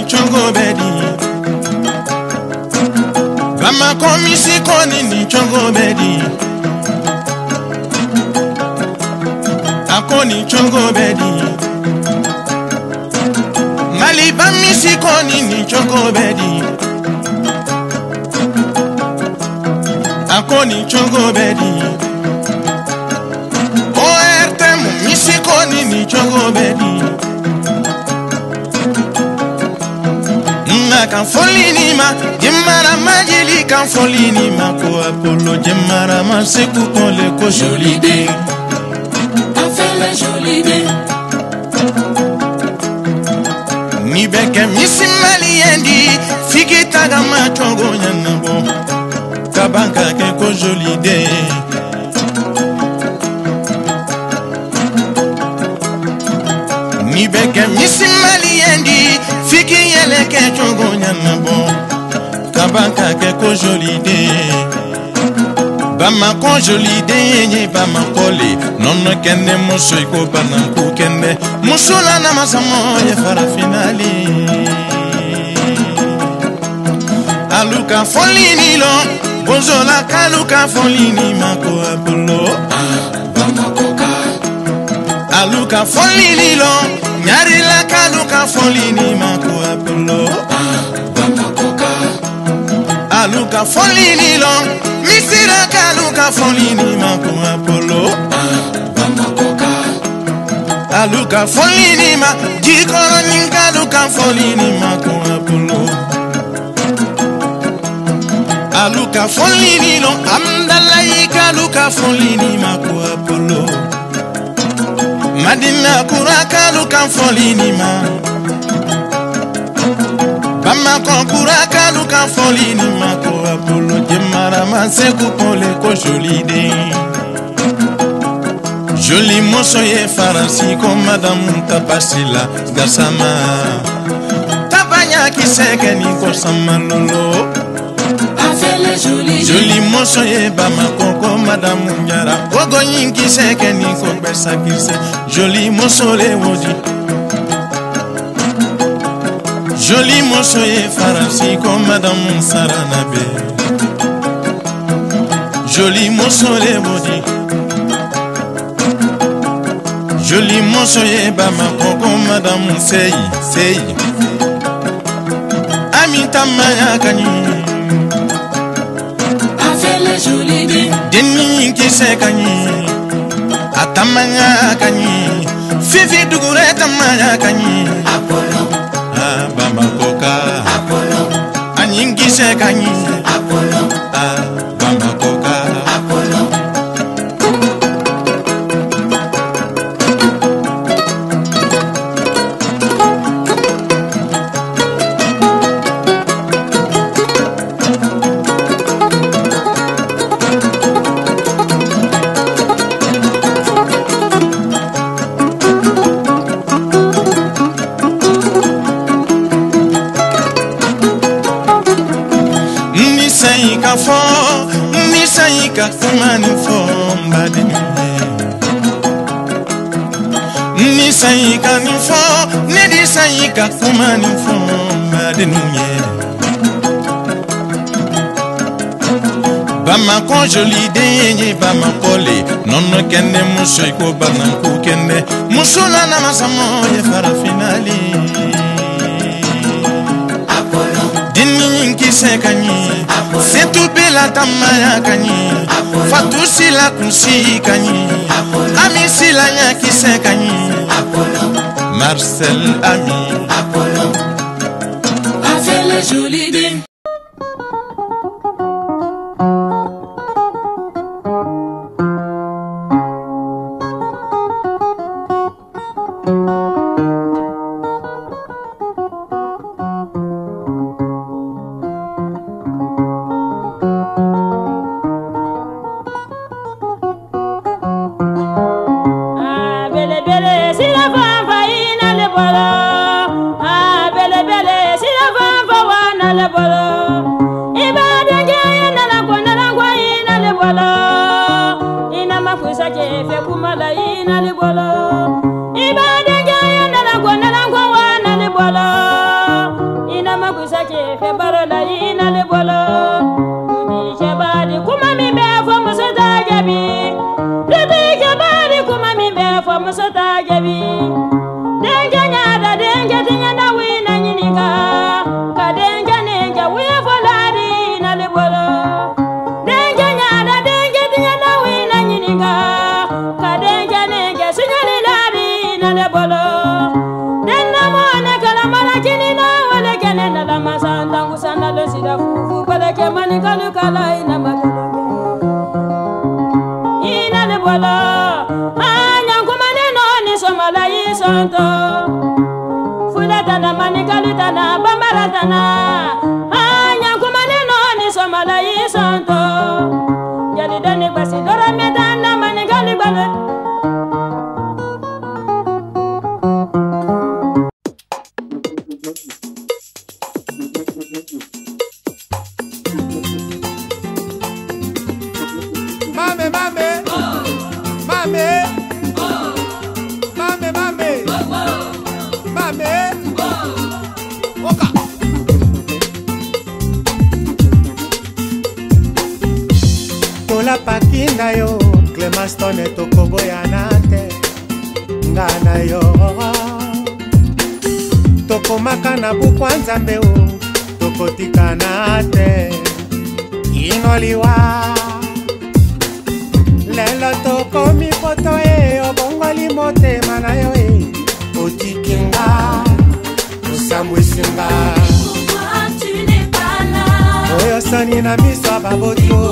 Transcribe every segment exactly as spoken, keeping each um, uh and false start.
chongo bedi Bama komisi koni ni chongo bedi Akoni chongo bedi Mali bamisi koni ni chongo bedi Akoni chongo bedi O R T mu misi koni ni chongo bedi Nga kan folini ma Jemara majili kan folini ma Ko Apollo jemara ma seku kole ko joli de A fait la jolie de Ni beke misi maliendi Fiki taga ma chongo nyanabo Kabanka ke ko joli de Ni beke misi maliendi Fiki yele ke chongo nyanabo Kabanka ke ko joli de Bama ko joli de nye bama kole Nono kende muso iko bananku kende Musula na masamo ye fara finali Aluka folini lo Bonjola kaluka folini mako Apollo Bama koka Aluka folini lo Nyari la kaluka folini mako Apollo Bama koka Aluka folini lo Misira kaluka folini mako Apollo Bama koka Aluka folini ma Jikoro nyinga luka folini mako Apollo Aluka folini lo Amdala yika luka folini mako Apollo Madina kuraka luka folini ma Bamako kuraka luka folini mako Apollo Jemara ma seku kole ko joli de Joli moso ye faransi ko madame tapasila gasama Tabanya kiseke ni ko samalolo A fait la jolie de Joli moso ye bamako ko madame nyara Gogo yin kiseke ni ko besa kise Joli moso le wodi Joli moso ye faransi ko madame saranabe Joli moso le wodi Joli moso ye bamako ko madame sei sei Amita maya kanyi A fait la jolie de Deni kise kanyi Atamanya kanyi Fifi dugure tamanya kanyi Apollo Ah bamako ka Apollo Anyin kise kanyi Apollo Ah bamako ka Apollo Ni sayi ka fo Ni sayi ka kumani fo mbadi Ni sayi ka ni fo Ni di sayi ka kumani fo mbadi nuye Bamako joli de nye bamako le Nono kende muso iko bananku kende Musula na masamo ye fara finali Apollo Dini kise kanyi Setu bela tamaya kanyi Fatu sila kunsi kanyi Ami sila nya kise kanyi Apollo Marcel Ami Apollo A fait la jolie de kuma mi be fo musuta jabi dede ke bari kuma mi be fo musuta jabi denja nyada denja tinya na wi na nyinika ka denja nenja wi fo lari na le bolo denja nyada denja tinya na wi na nyinika ka denja nenja sinyali lari na le bolo denna mo ne kala mara kini na wala kene na la masanda ngusana lo sida fufu pala ke mani kalu kala ina makalonge ina le bolo anya kumane no ni somala yi santo fulata na mani kalu tana bambara tana anya kumane no ni somala yi santo yali dani basi dora metana mani kalu balo. Mame, mame, mame, mame, mame, mame, oka. Tola pakinda yo, Clemastone toko boyanate, ngana yo. Toko makana bukwanza mbeo, toko tikanate, inoliwa. Lelo toko mi poto e obongoli mote mana yo e otikinga usamwisinga. Pourquoi tu n'es pas là? Oyo soni na miso baboto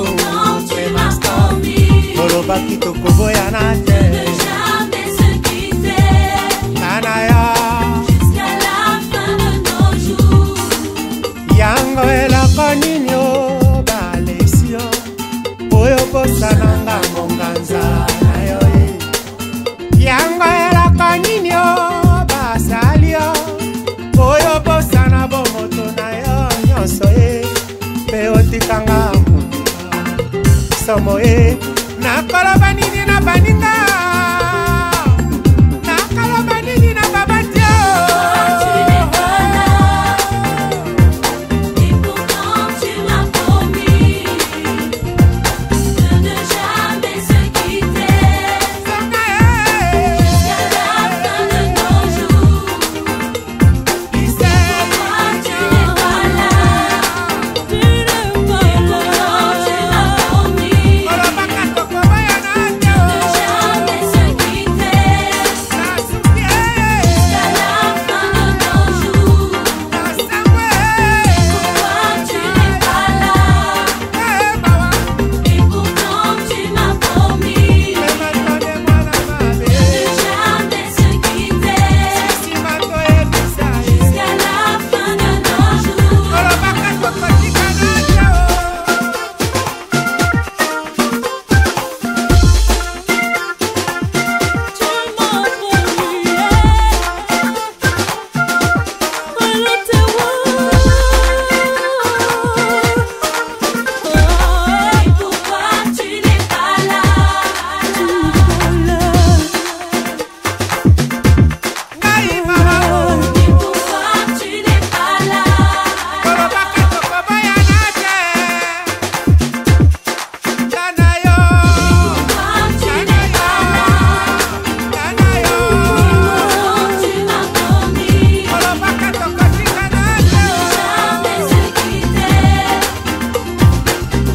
olobaki toko boyanate Ne jamais se quitter kanaya jusqu'à la fin de nos jours. yango eloko nini o balesio oyo bosananga monganza na yo e yango eloko nini o basalio oyo bosana bomoto na yo nyonso e mpe otikanga somo e nakoloba nini na baninga